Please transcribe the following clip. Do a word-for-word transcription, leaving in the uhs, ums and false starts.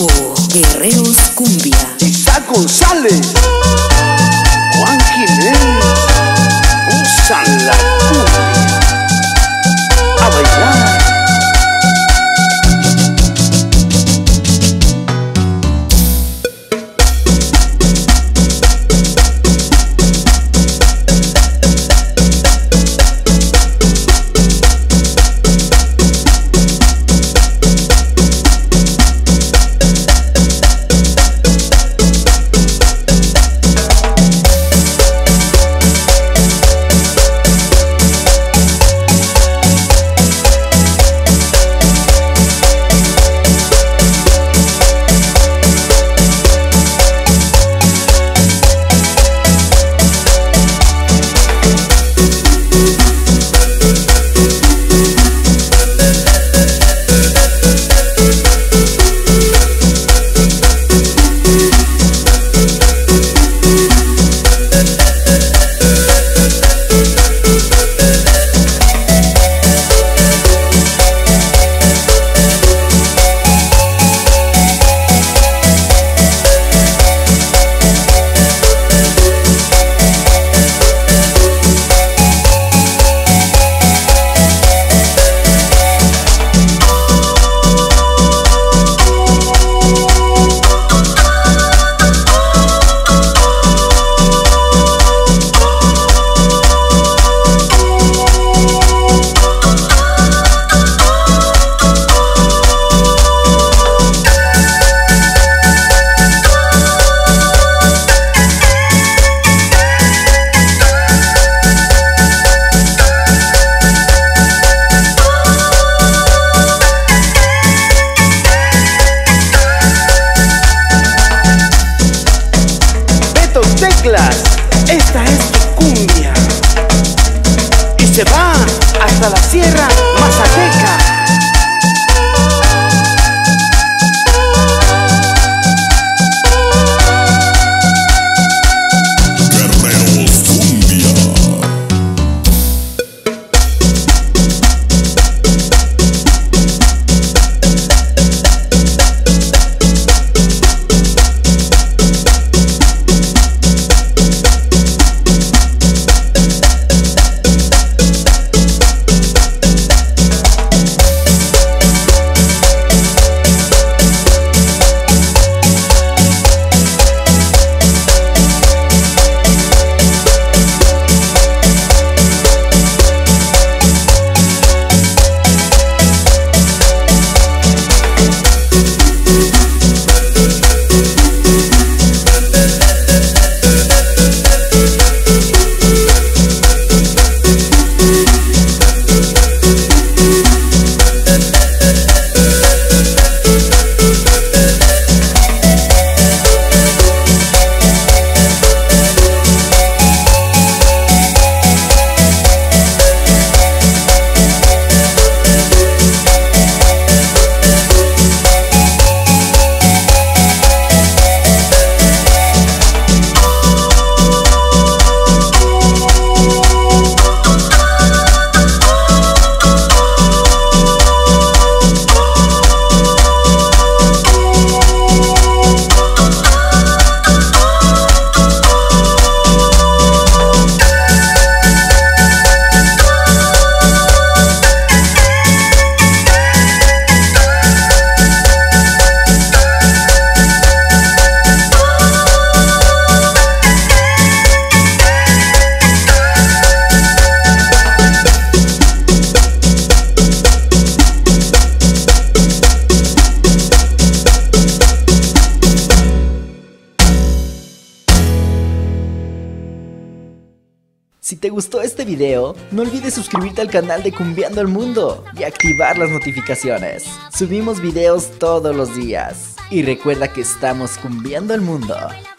Grupo Guerreros Cumbia. Isaac González, Juan Jiménez, usan la cumbia a bailar. Esta es tu cumbia y se va hasta la Sierra Mazateca. Guerreros Cumbia. Si te gustó este video, no olvides suscribirte al canal de Cumbiando el Mundo y activar las notificaciones. Subimos videos todos los días. Y recuerda que estamos cumbiando el mundo.